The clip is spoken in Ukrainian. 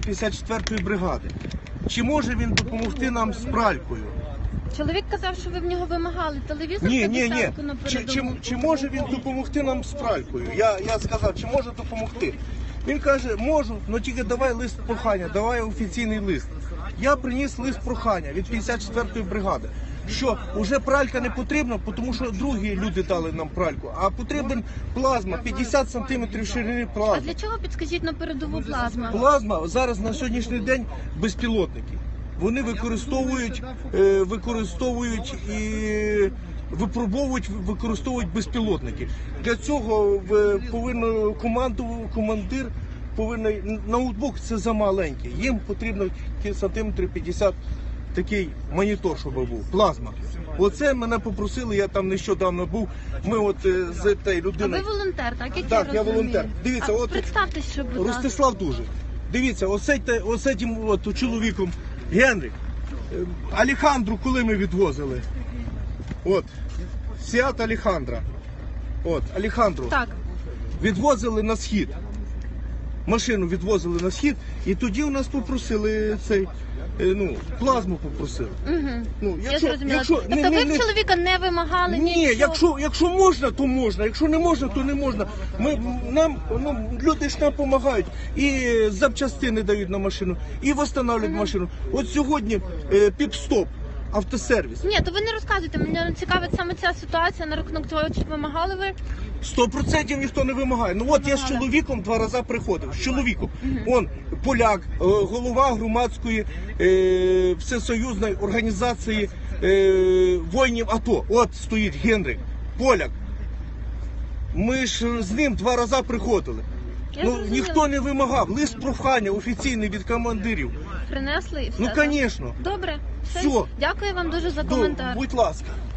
54-ї бригади. Чи може він допомогти нам з пралькою? Чоловік казав, що ви в нього вимагали телевізор Ні. та доставку на передову. Чи може він допомогти нам з пралькою? Я сказав, чи може допомогти? Він каже, можу, але тільки давай лист прохання, давай офіційний лист. Я приніс лист прохання від 54-ї бригади, що вже пралька не потрібна, тому що другі люди дали нам пральку, а потрібен плазма, 50 см ширини А плазма. для чого, підскажіть, на передову плазма? Плазма зараз на сьогоднішній день безпілотники. Вони використовують і використовують безпілотники. Для цього повинен командир повинен, ноутбук це замаленький. Їм потрібно сантиметрів 50 такий монітор, щоб був, плазма. Оце мене попросили, я там нещодавно був. Ми от з цією людиною. А ви волонтер, так? Так, я волонтер. Дивіться, от представтесь, що, будь ласка. Ростислав дуже. Дивіться, оце тим от чоловіком Генрих. Алехандру, коли ми відвозили. От, Сіат Алехандра. От, Алехандру. Так. Відвозили на схід. Машину відвозили на схід, і тоді у нас попросили плазму попросили. Угу. Я зрозуміла. Тобто ви в чоловіка не вимагали нічого? Якщо можна, то можна. Якщо не можна, то не можна. Люди ж нам допомагають. І запчастини дають на машину, і встановлюють машину. От сьогодні Піп-стоп, автосервіс. Ні, то ви не розказуйте. Мене цікавить саме ця ситуація на рахунок того, чи вимагали ви? 100% ніхто не вимагає. Ну от я з чоловіком 2 рази приходив. З чоловіком. Он поляк, голова громадської всесоюзної організації воїнів АТО. От стоїть Генрих, поляк. Ми ж з ним 2 рази приходили. Ніхто не вимагав. Лист прохання офіційний від командирів. Принесли і все? Ну, звісно. Добре. Все. Дякую вам дуже за коментар. Будь ласка.